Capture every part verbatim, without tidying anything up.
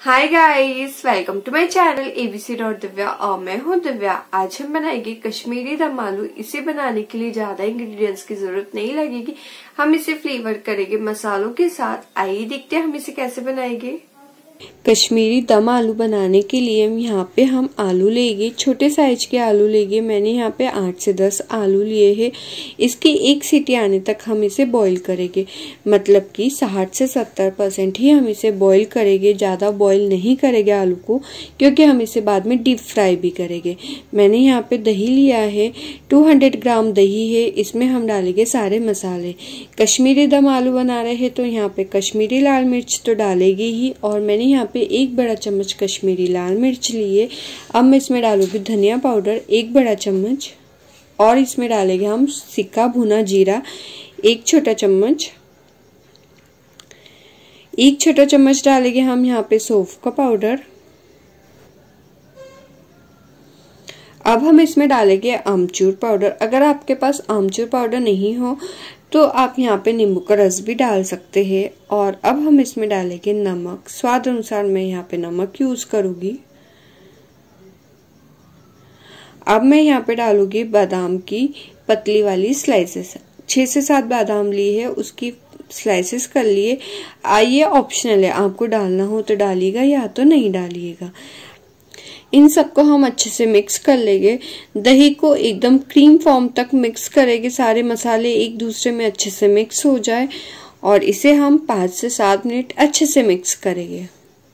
Hi guys, welcome to my channel ABC dot Divya और मैं हूं दिव्या। आज हम बनाएंगे कश्मीरी दम आलू। इसे बनाने के लिए ज्यादा इंग्रेडिएंट्स की जरूरत नहीं लगेगी। हम इसे फ्लेवर करेंगे मसालों के साथ। आइए देखते हैं हम इसे कैसे बनाएंगे। कश्मीरी दम आलू बनाने के लिए हम यहाँ पे हम आलू लेंगे, छोटे साइज के आलू लेंगे। मैंने यहाँ पे आठ से दस आलू लिए हैं। इसकी एक सीटी आने तक हम इसे बॉईल करेंगे, मतलब कि साठ से सत्तर परसेंट ही हम इसे बॉईल करेंगे। ज़्यादा बॉईल नहीं करेंगे आलू को, क्योंकि हम इसे बाद में डीप फ्राई भी करेंगे। मैंने यहाँ पे दही लिया है, दो सौ ग्राम दही है। इसमें हम डालेंगे सारे मसाले। कश्मीरी दम आलू बना रहे हैं तो यहाँ पे कश्मीरी लाल मिर्च तो डालेगी ही, और मैंने यहाँ पे एक बड़ा चम्मच कश्मीरी लाल मिर्च लिए। अब मैं इसमें डालूंगी धनिया पाउडर एक बड़ा चम्मच, और इसमें डालेंगे हम सिक्का भुना जीरा एक छोटा चम्मच। एक छोटा चम्मच डालेंगे हम यहाँ पे सौंफ का पाउडर। अब हम इसमें डालेंगे आमचूर पाउडर। अगर आपके पास आमचूर पाउडर नहीं हो तो आप यहाँ पे नींबू का रस भी डाल सकते हैं। और अब हम इसमें डालेंगे नमक, स्वाद अनुसार मैं यहाँ पे नमक यूज करूंगी। अब मैं यहाँ पे डालूंगी बादाम की पतली वाली स्लाइसेस। छह से सात बादाम ली है, उसकी स्लाइसेस कर लिए। आइए ऑप्शनल है, आपको डालना हो तो डालिएगा या तो नहीं डालिएगा। इन सबको हम अच्छे से मिक्स कर लेंगे। दही को एकदम क्रीम फॉर्म तक मिक्स करेंगे। सारे मसाले एक दूसरे में अच्छे से मिक्स हो जाए, और इसे हम पाँच से सात मिनट अच्छे से मिक्स करेंगे।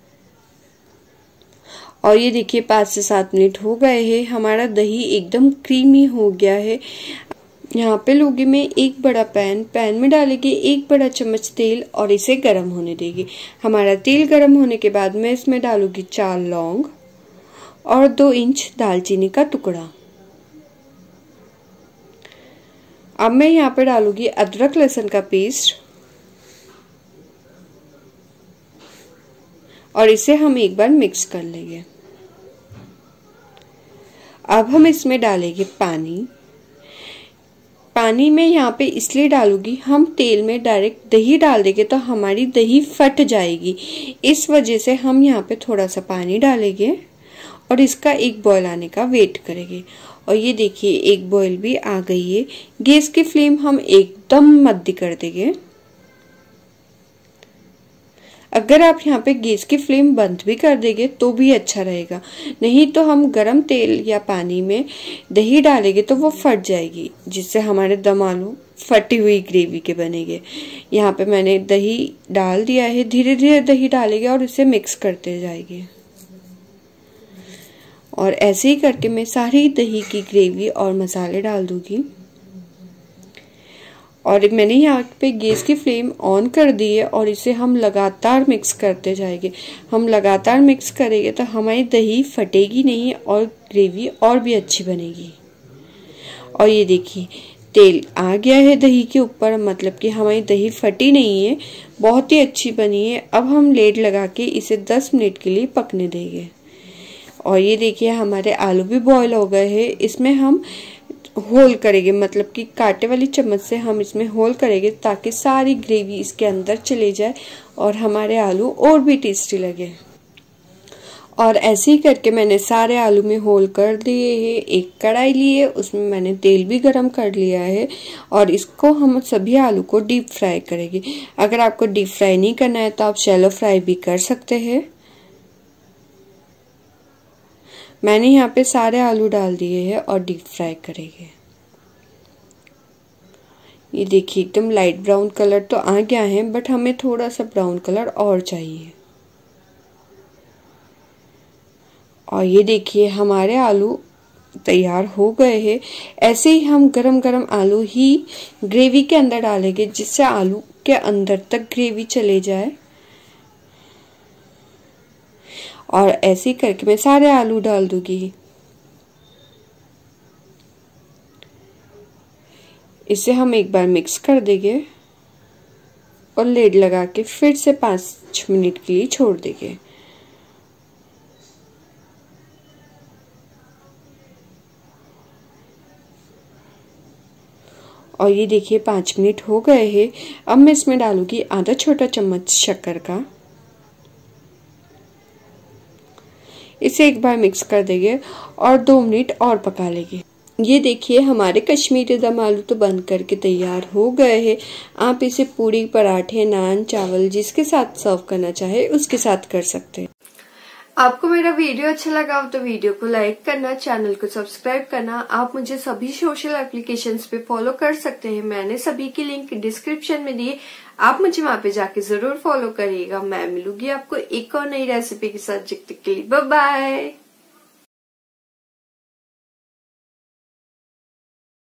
और ये देखिए पाँच से सात मिनट हो गए हैं, हमारा दही एकदम क्रीमी हो गया है। यहाँ पे लूंगी मैं एक बड़ा पैन। पैन में डालेंगे एक बड़ा चम्मच तेल और इसे गर्म होने देंगे। हमारा तेल गर्म होने के बाद मैं इसमें डालूंगी चार लौंग और दो इंच दालचीनी का टुकड़ा। अब मैं यहाँ पे डालूंगी अदरक लहसुन का पेस्ट, और इसे हम एक बार मिक्स कर लेंगे। अब हम इसमें डालेंगे पानी। पानी में यहाँ पे इसलिए डालूंगी, हम तेल में डायरेक्ट दही डाल देंगे तो हमारी दही फट जाएगी। इस वजह से हम यहाँ पे थोड़ा सा पानी डालेंगे और इसका एक बॉयल आने का वेट करेंगे। और ये देखिए एक बॉयल भी आ गई है। गैस की फ्लेम हम एकदम मध्य कर देंगे। अगर आप यहाँ पे गैस की फ्लेम बंद भी कर देंगे तो भी अच्छा रहेगा, नहीं तो हम गरम तेल या पानी में दही डालेंगे तो वो फट जाएगी, जिससे हमारे दम आलू फटी हुई ग्रेवी के बनेंगे। यहाँ पे मैंने दही डाल दिया है। धीरे धीरे दही डालेंगे और इसे मिक्स करते जाएंगे, और ऐसे ही करके मैं सारी दही की ग्रेवी और मसाले डाल दूंगी। और मैंने यहाँ पे गैस की फ्लेम ऑन कर दी है, और इसे हम लगातार मिक्स करते जाएंगे। हम लगातार मिक्स करेंगे तो हमारी दही फटेगी नहीं और ग्रेवी और भी अच्छी बनेगी। और ये देखिए तेल आ गया है दही के ऊपर, मतलब कि हमारी दही फटी नहीं है, बहुत ही अच्छी बनी है। अब हम लेड लगा के इसे दस मिनट के लिए पकने देंगे। और ये देखिए हमारे आलू भी बॉईल हो गए हैं। इसमें हम होल करेंगे, मतलब कि कांटे वाली चम्मच से हम इसमें होल करेंगे ताकि सारी ग्रेवी इसके अंदर चले जाए और हमारे आलू और भी टेस्टी लगे। और ऐसे ही करके मैंने सारे आलू में होल कर दिए हैं। एक कढ़ाई ली है, उसमें मैंने तेल भी गरम कर लिया है, और इसको हम सभी आलू को डीप फ्राई करेंगे। अगर आपको डीप फ्राई नहीं करना है तो आप शैलो फ्राई भी कर सकते हैं। मैंने यहाँ पे सारे आलू डाल दिए हैं और डीप फ्राई करेंगे। ये देखिए एकदम लाइट ब्राउन कलर तो आ गया है, बट हमें थोड़ा सा ब्राउन कलर और चाहिए। और ये देखिए हमारे आलू तैयार हो गए हैं। ऐसे ही हम गरम गरम आलू ही ग्रेवी के अंदर डालेंगे, जिससे आलू के अंदर तक ग्रेवी चले जाए। और ऐसे ही करके मैं सारे आलू डाल दूंगी। इसे हम एक बार मिक्स कर देंगे और लेड लगा के फिर से पाँच मिनट के लिए छोड़ देंगे। और ये देखिए पाँच मिनट हो गए हैं। अब मैं इसमें डालूंगी आधा छोटा चम्मच शक्कर का, इसे एक बार मिक्स कर देंगे और दो मिनट और पका लेंगे। ये देखिए हमारे कश्मीरी दम आलू तो बन करके तैयार हो गए हैं। आप इसे पूरी, पराठे, नान, चावल जिसके साथ सर्व करना चाहे उसके साथ कर सकते हैं। आपको मेरा वीडियो अच्छा लगा हो तो वीडियो को लाइक करना, चैनल को सब्सक्राइब करना। आप मुझे सभी सोशल एप्लीकेशंस पे फॉलो कर सकते हैं, मैंने सभी की लिंक डिस्क्रिप्शन में दिए, आप मुझे वहां पे जाके जरूर फॉलो करिएगा। मैं मिलूंगी आपको एक और नई रेसिपी के साथ। जब तक के लिए बाय बाय।